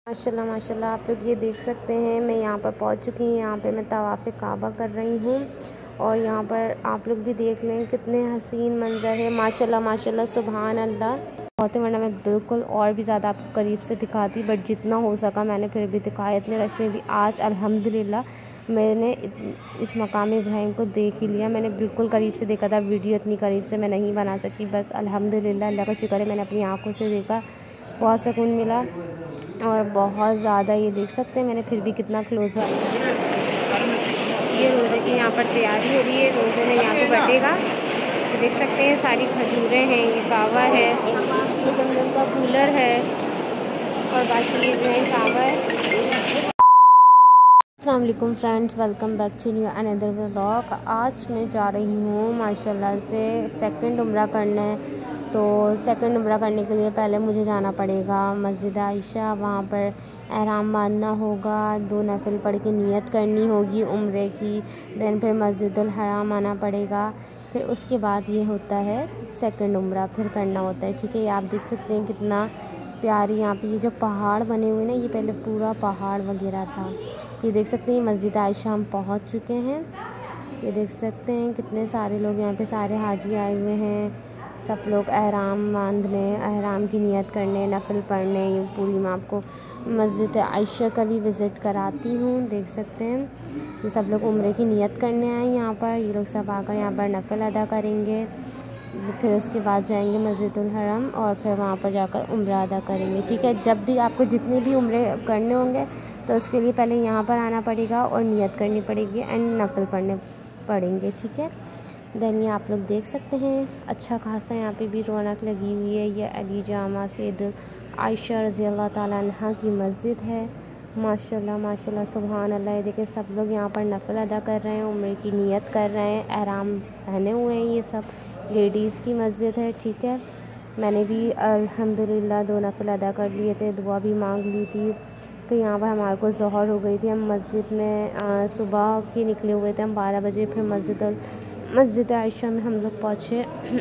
माशाल्लाह माशाल्लाह आप लोग ये देख सकते हैं, मैं यहाँ पर पहुँच चुकी हूँ। यहाँ पे मैं तवाफ़े काबा कर रही हूँ और यहाँ पर आप लोग भी देख लें कितने हसीन मंज़र है। माशाल्लाह माशाल्लाह सुभान अल्लाह। बहुत ही, वरना मैं बिल्कुल और भी ज़्यादा आपको करीब से दिखाती, बट जितना हो सका मैंने फिर भी दिखाया। इतने रश में भी आज अल्हम्दुलिल्लाह मैंने इस मकाम इब्राहिम को देख ही लिया। मैंने बिल्कुल करीब से देखा था, वीडियो इतनी करीब से मैं नहीं बना सकती, बस अल्हम्दुलिल्लाह अल्लाह का शुक्र है मैंने अपनी आँखों से देखा, बहुत सुकून मिला और बहुत ज़्यादा। ये देख सकते हैं मैंने फिर भी कितना क्लोज है। ये रोज़े की यहाँ पर तैयारी हो रही है, रोज़े में यहाँ पे बटेगा। तो देख सकते हैं सारी खजूरें हैं, ये कावा है, ये गंदम का कूलर है और बाकी ये जो है कावा है। अस्सलाम वालेकुम friends, welcome back to new another vlog. आज मैं जा रही हूँ माशाल्लाह से सेकंड उम्रा करने। तो सेकंड उम्रा करने के लिए पहले मुझे जाना पड़ेगा मस्जिद आयशा, वहाँ पर एहराम बांधना होगा, 2 नफिल पढ़ के नियत करनी होगी उम्रे की। देन फिर मस्जिदुल हराम आना पड़ेगा, फिर उसके बाद ये होता है सेकंड उम्रा फिर करना होता है। ठीक है, ये आप देख सकते हैं कितना प्यारी यहाँ पे ये जो पहाड़ बने हुए ना, ये पहले पूरा पहाड़ वगैरह था। ये देख सकते हैं मस्जिद आयशा हम पहुँच चुके हैं। ये देख सकते हैं कितने सारे लोग यहाँ पे, सारे हाजी आए हुए हैं, सब लोग एहराम बांधने, एहराम की नियत करने, नफिल पढ़ने। ये पूरी मैं आपको मस्जिद आयशा का भी विज़िट कराती हूँ। देख सकते हैं ये सब लोग उम्रे की नियत करने आए यहाँ पर। ये लोग सब आकर यहाँ पर नफिल अदा करेंगे, फिर उसके बाद जाएंगे मस्जिदुल हरम और फिर वहाँ पर जाकर उम्रा अदा करेंगे। ठीक है, जब भी आपको जितने भी उम्रे करने होंगे तो उसके लिए पहले यहाँ पर आना पड़ेगा और नियत करनी पड़ेगी एंड नफिल पढ़ने पड़ेंगे। ठीक है, देन ये आप लोग देख सकते हैं अच्छा खासा यहाँ पे भी रौनक लगी हुई है। ये अली जामा सैयद आयशा रज़ी अल्लाह ताला अन्हा की मस्जिद है। माशाल्लाह माशाल्लाह सुभान अल्लाह। ये देखें सब लोग यहाँ पर नफिल अदा कर रहे हैं, उम्रे की नियत कर रहे हैं, एहराम पहने हुए हैं। ये सब लेडीज़ की मस्जिद है। ठीक है, मैंने भी अल्हम्दुलिल्लाह 2 नफिल अदा कर लिए थे, दुआ भी मांग ली थी। फिर यहाँ पर हमारे को ज़ोहर हो गई थी। हम मस्जिद में सुबह के निकले हुए थे हम 12 बजे, फिर मस्जिद आयशा में हम लोग पहुँचे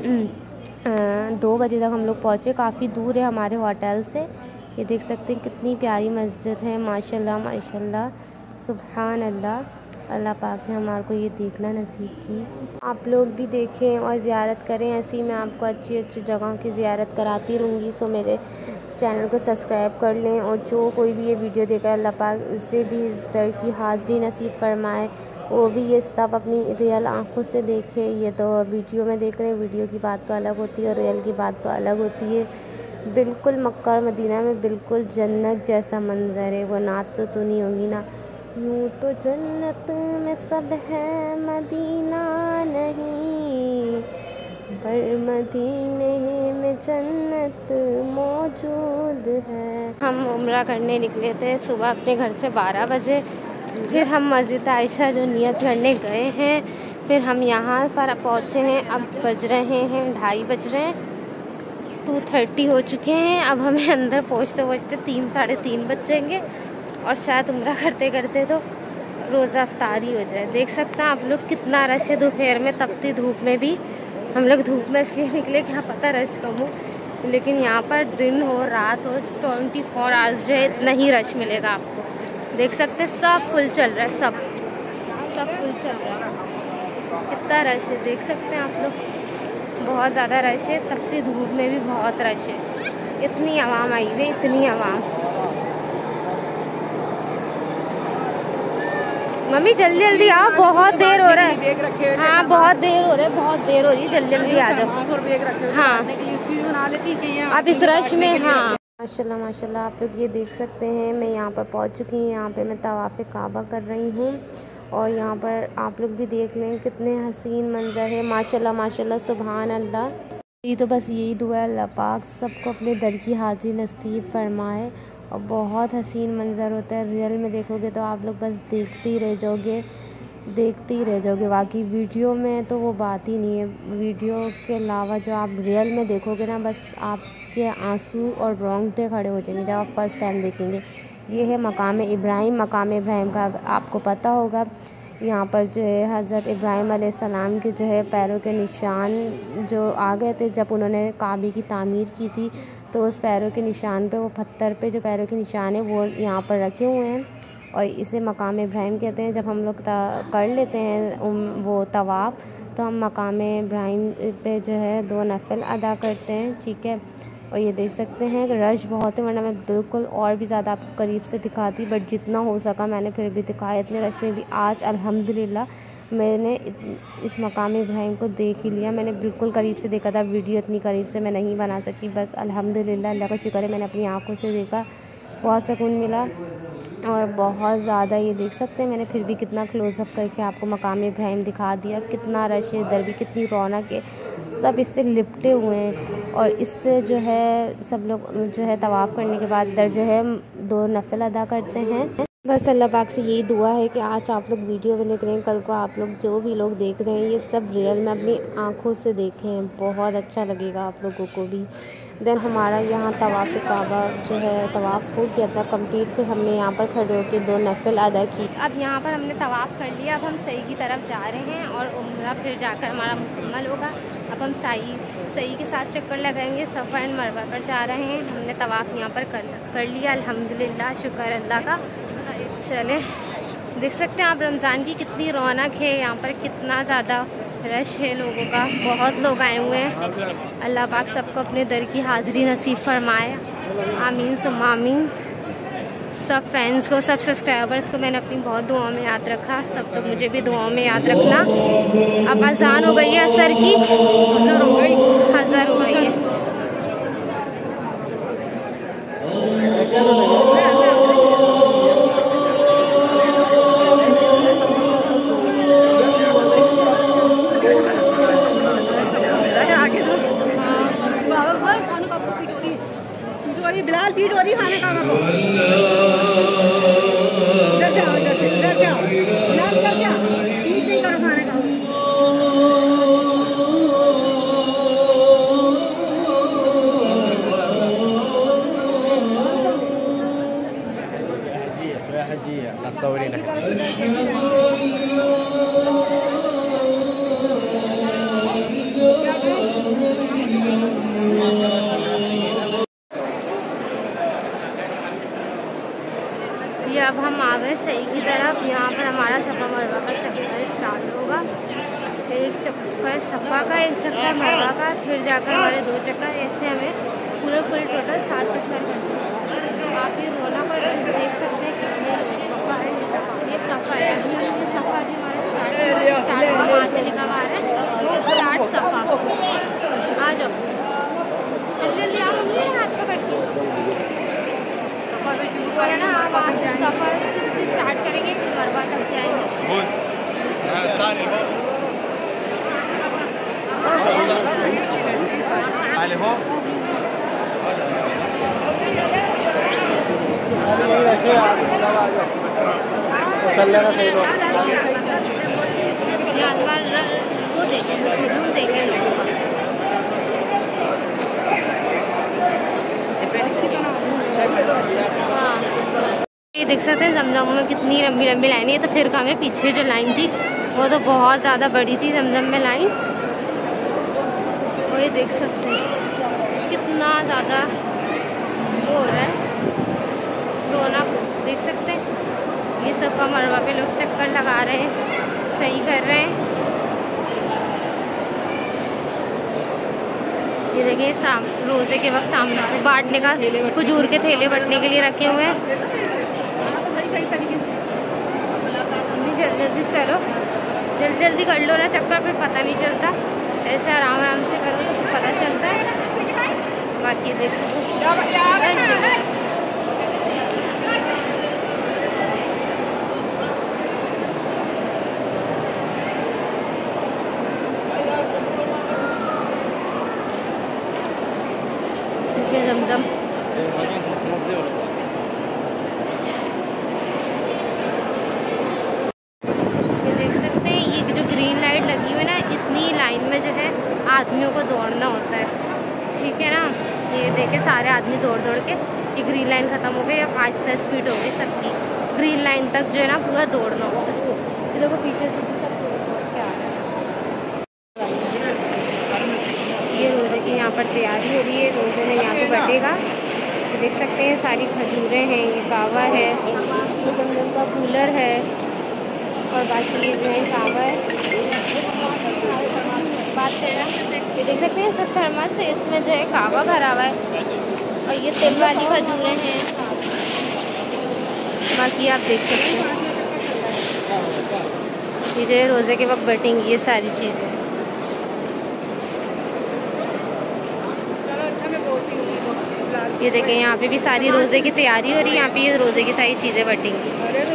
2 बजे तक हम लोग पहुँचे। काफ़ी दूर है हमारे होटल से। ये देख सकते हैं कितनी प्यारी मस्जिद है। माशाल्लाह माशाल्लाह सुभान अल्लाह। अल्लाह पाक ने हमारे को ये देखना नसीब की। आप लोग भी देखें और ज़ियारत करें। ऐसी मैं आपको अच्छी अच्छी जगहों की ज़ियारत कराती रहूँगी। सो मेरे चैनल को सब्सक्राइब कर लें और जो कोई भी ये वीडियो देखें अल्लाह पाक उसे भी इस दर की हाज़िरी नसीब फरमाए, वो भी ये सब अपनी रियल आँखों से देखे। ये तो वीडियो में देख रहे हैं, वीडियो की बात तो अलग होती है और रियल की बात तो अलग होती है। बिल्कुल मक्का और मदीना में बिल्कुल जन्नत जैसा मंज़र है। वो नात तो सुनी होगी ना, यूँ तो जन्नत में सब है मदीना नहीं, पर मदीने में जन्नत मौजूद है। हम उम्रा करने निकले थे सुबह अपने घर से 12 बजे। फिर हम मस्जिद आयशा जो नियत करने गए हैं, फिर हम यहाँ पर पहुँचे हैं। अब बज रहे हैं 2:30 बज रहे हैं, 2:30 हो चुके हैं। अब हमें अंदर पहुँचते पहुँचते 3 साढ़े 3 बज जाएंगे और शायद उम्रा करते करते तो रोज़ा अफ्तारी हो जाए। देख सकते हैं आप लोग कितना रश है। दोपहर में तपती धूप में भी हम लोग धूप में इसलिए निकले कि यहाँ पता रश कम हो, लेकिन यहाँ पर दिन हो रात हो 24 आवर्स जो है इतना ही रश मिलेगा आपको। देख सकते हैं सब फुल चल रहा है, सब फुल चल रहा है। कितना रश है देख सकते हैं आप लोग, बहुत ज़्यादा रश है। तपती धूप में भी बहुत रश है। इतनी आवाम आई हुई, इतनी आवाम। मम्मी जल्दी जल्दी आओ, बहुत देर हो रहा है। हाँ बहुत देर हो रहा है, बहुत देर हो रही है, जल्दी जल्दी आ जाओ। हाँ अब इस रश में। हाँ माशाल्लाह माशाल्लाह आप लोग ये देख सकते हैं, मैं यहाँ पर पहुँच चुकी हूँ। यहाँ पे मैं तवाफ़े काबा कर रही हूँ और यहाँ पर आप लोग भी देख लें कितने हसीन मंज़र है। माशाल्लाह माशाल्लाह सुभान अल्लाह। ये तो बस यही दुआ है अल्लाह पाक सबको अपने दर की हाज़िरी नसीब फरमाए। और बहुत हसीन मंज़र होता है, रियल में देखोगे तो आप लोग बस देखते ही रह जाओगे। बाकी वीडियो में तो वो बात ही नहीं है। वीडियो के अलावा जो आप रियल में देखोगे ना, बस आपके आंसू और रोंगटे खड़े हो जाएंगे जब आप फर्स्ट टाइम देखेंगे। ये है मकाम इब्राहिम। मकाम इब्राहिम का आपको पता होगा, यहाँ पर जो है हज़रत इब्राहिम अलैहिस्सलाम के जो है पैरों के निशान जो आ गए थे जब उन्होंने काबे की तामीर की थी, तो उस पैरों के निशान पे, वो पत्थर पे जो पैरों के निशान है वो यहाँ पर रखे हुए हैं और इसे मकाम इब्राहिम कहते हैं। जब हम लोग कर लेते हैं वो तवाफ़, तो हम मकाम इब्राहिम पे जो है 2 नफ़िल अदा करते हैं, ठीक है। और ये देख सकते हैं रश बहुत है, वरना मैं बिल्कुल और भी ज़्यादा आपको करीब से दिखाती, बट जितना हो सका मैंने फिर भी दिखाया। इतने रश में भी आज अल्हम्दुलिल्लाह मैंने इस मकाम इब्राहिम को देख ही लिया। मैंने बिल्कुल करीब से देखा था, वीडियो इतनी करीब से मैं नहीं बना सकती, बस अल्हम्दुलिल्लाह अल्लाह का शुक्र है मैंने अपनी आँखों से देखा, बहुत सुकून मिला और बहुत ज़्यादा। ये देख सकते हैं मैंने फिर भी कितना क्लोज़अप करके आपको मकाम इब्राहिम दिखा दिया। कितना रश है, इधर भी कितनी रौनक है, सब इससे लिपटे हुए हैं। और इससे जो है सब लोग जो है तवाफ़ करने के बाद इधर जो है 2 नफ़िल अदा करते हैं। बस अल्लाह पाक से यही दुआ है कि आज आप लोग वीडियो में देख रहे हैं, कल को आप लोग जो भी लोग देख रहे हैं ये सब रियल में अपनी आँखों से देखें, बहुत अच्छा लगेगा आप लोगों को भी। देन हमारा यहाँ तवाफ़ काबा जो है तवाफ़ हो गया था कंप्लीट, फिर हमने यहाँ पर खड़े होकर 2 नफ़िल अदा की। अब यहाँ पर हमने तवाफ़ कर लिया, अब हम सही की तरफ जा रहे हैं और उम्रा फिर जाकर हमारा मुकम्मल होगा। अब हम सही के साथ चक्कर लगाएंगे, सफ़ा एंड मरवा पर जा रहे हैं। हमने तवाफ़ यहाँ पर कर लिया अल्हम्दुलिल्लाह, शुक्र अल्लाह का। चले देख सकते हैं आप रमज़ान की कितनी रौनक है, यहाँ पर कितना ज़्यादा रश है लोगों का, बहुत लोग आए हुए हैं। अल्लाह पाक सबको अपने दर की हाज़िरी नसीब फरमाए, आमीन सुम्मा आमीन। सब फैंस को, सब सब्सक्राइबर्स को मैंने अपनी बहुत दुआओं में याद रखा, सब लोग मुझे भी दुआओं में याद रखना। अब अज़ान हो गई है असर की, हज़र हो गई है। बिलाल पीट हो रही खाने का को इधर जाओ, इधर जाओ बिलाल, इधर जाओ, पीट नहीं करो खाने का। ये अब हम आ गए सही की तरफ। यहाँ पर हमारा सफ़ा मरवा का चक्कर स्टार्ट होगा। एक चक्कर सफ़ा का, एक चक्कर मरवा का, फिर जाकर हमारे 2 चक्कर, ऐसे हमें पूरे कुल टोटल 7 चक्कर करते हैं। आप ये रौनक और देख सकते हैं कितने सफ़ा है। ये सफ़ा है, अभी सफ़ा जी हमारे स्टार्ट होगा, वहाँ से लिखा हुआ है स्टार्ट सफ़ा। आ जाओ जल्दी आप अपने हाथ पकड़ के और है ना, वहाँ से सफ़र से स्टार्ट करेंगे, फिर मरवा तक जाएंगे। वो देखें, हुजूम देखें लोगों का। हाँ, ये देख सकते हैं जमजम में कितनी लंबी लंबी लाइन है। तो फिर का हमें पीछे जो लाइन थी वो तो बहुत ज़्यादा बड़ी थी जमजम में लाइन। और ये देख सकते हैं कितना ज़्यादा वो हो रहा है, रौनक देख सकते हैं। ये सफ़ा मरवा पे लोग चक्कर लगा रहे हैं, सही कर रहे हैं। ये देखिए रोज़े के वक्त सामने बांटने का, खजूर के थैले बांटने के लिए रखे हुए हैं। जल्दी जल्दी चलो, जल्दी जल्दी कर लो ना चक्कर, फिर पता नहीं चलता। ऐसे आराम आराम से करो तो फिर पता चलता है। बाकी देख सकते जमजम ये देख सकते हैं। ये जो ग्रीन लाइट लगी हुई है ना, इतनी लाइन में जो है आदमियों को दौड़ना होता है, ठीक है ना। ये देखे सारे आदमी दौड़ दौड़ के, ये ग्रीन लाइन ख़त्म हो गई, अब आहिस्ता स्पीड हो गई सबकी। ग्रीन लाइन तक जो है ना पूरा दौड़ना होता है। ये देखो पीछे से भी सब दौड़ के आ रहे हैं। ये रोज़े की यहाँ पर तैयारी हो रही है, रोज़े में यहाँ पर बैठेगा। तो देख सकते हैं सारी खजूरें हैं, ये कावा है, ये जमजम का कूलर है और बाकी ये जो है कावा है। बात ये देख सकते हैं सब थर्मस है, इसमें जो है कावा भरा हुआ है और ये तिल वाली खजूरें हैं। बाकी आप देख सकते हैं ये जो है रोज़े के वक्त बटेंगी ये सारी चीज़ें। ये देखें यहाँ पे भी सारी रोज़े की तैयारी हो रही है। यहाँ पे ये रोज़े की सारी चीज़ें बटेंगी।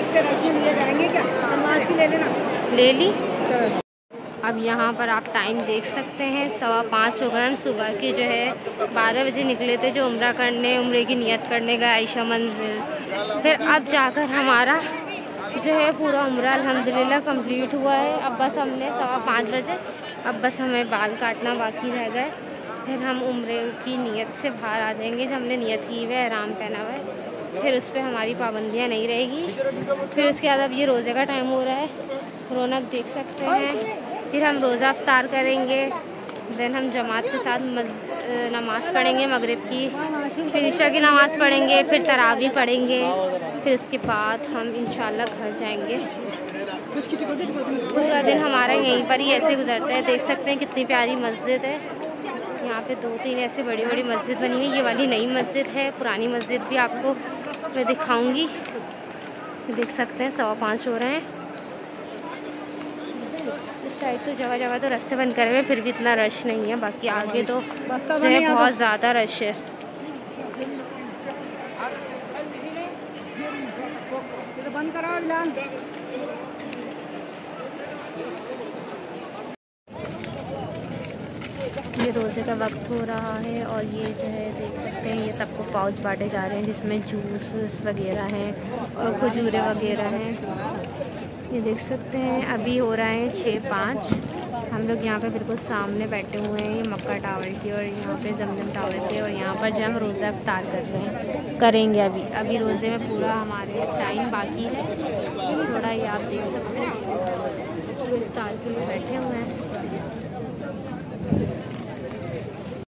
ले ली। अब यहाँ पर आप टाइम देख सकते हैं 5:15 हो गए। हम सुबह के जो है 12 बजे निकले थे जो उम्रा करने, उम्रे की नियत करने गए आयशा मंजिल। फिर अब जाकर हमारा जो है पूरा उम्रा अल्हम्दुलिल्लाह कंप्लीट हुआ है। अब बस हमने 5:15 बजे अब बस हमें बाल काटना बाकी रह गए। फिर हम उम्रे की नियत से बाहर आ जाएंगे। जब हमने नियत की हुई है, एहराम पहना हुआ है, फिर उस पर हमारी पाबंदियाँ नहीं रहेगी। फिर उसके बाद अब ये रोज़े का टाइम हो रहा है, रौनक देख सकते हैं। फिर हम रोज़ा अफ्तार करेंगे, देन हम जमात के साथ नमाज़ पढ़ेंगे मगरिब की, फिर इशा की नमाज़ पढ़ेंगे, फिर तरावी पढ़ेंगे। फिर उसके बाद हम इंशाल्लाह घर जाएंगे। पूरा दिन हमारा यहीं पर ही ऐसे गुजरता है। देख सकते हैं कितनी प्यारी मस्जिद है। यहाँ पे 2-3 ऐसे बड़ी बड़ी मस्जिद बनी हुई। ये वाली नई मस्जिद है, पुरानी मस्जिद भी आपको मैं दिखाऊंगी। देख सकते हैं 5:15 हो रहे हैं। इस साइड तो जगह जगह तो रास्ते बंद करे हुए, फिर भी इतना रश नहीं है। बाकी आगे तो जो है बहुत ज़्यादा रश है। बंद करो ऐलान। ये रोज़े का वक्त हो रहा है और ये जो है देख सकते हैं ये सबको पाउच बांटे जा रहे हैं जिसमें जूस वगैरह हैं और खजूरें वगैरह हैं। ये देख सकते हैं अभी हो रहा है 6:05। हम लोग यहाँ पे बिल्कुल सामने बैठे हुए हैं, ये मक्का टावर की और यहाँ पे जमजम टावर के, और यहाँ पर जो हम रोज़ा अफ्तार करेंगे। अभी रोज़े में पूरा हमारे टाइम बाकी है थोड़ा। ये आप देख सकते हैं इफ्तार के लिए बैठे हुए हैं।